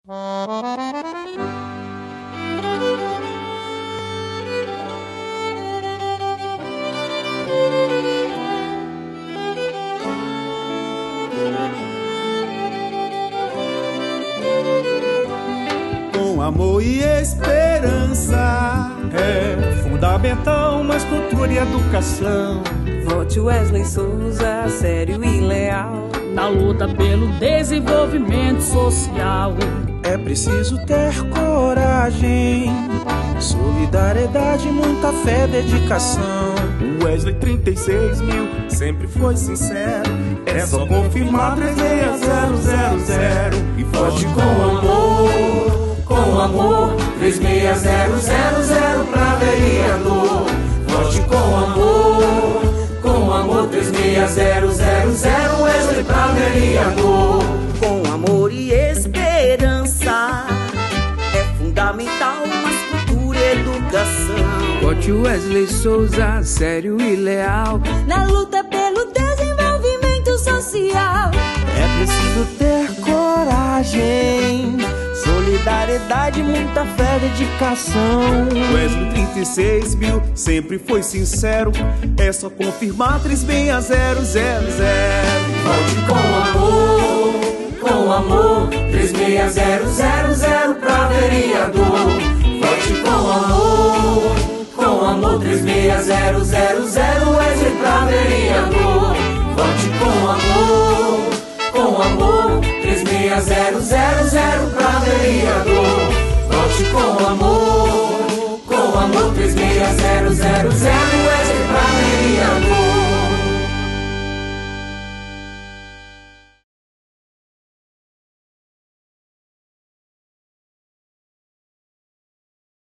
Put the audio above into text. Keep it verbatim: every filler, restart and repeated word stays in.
Com amor e esperança é fundamental, mas cultura e educação. Vote Wesley Souza, sério e leal, na luta pelo desenvolvimento social. É preciso ter coragem, solidariedade, muita fé, dedicação. O Wesley trinta e seis mil sempre foi sincero. É só confirmar três seis zero zero zero e vote com amor, com amor. Três seis zero zero zero pra vereador. Vote com amor, com amor. Três seis zero zero zero Wesley pra vereador. Com amor e esperança é fundamental, mas cultura e educação. Vote Wesley Souza, sério e leal, na luta pelo desenvolvimento social. É preciso ter coragem, solidariedade, muita fé, dedicação. Wesley trinta e seis mil sempre foi sincero. É só confirmar três seis zero zero zero. Vote com amor, com amor. Três seis zero zero zero pra vereador. Vote com amor, com amor. Três seis zero zero zero Wesley pra vereador. Vote com amor, com amor. Três seis zero zero zero pra vereador. Vote com amor, com amor. Três seis zero zero zero Wesley pra vereador.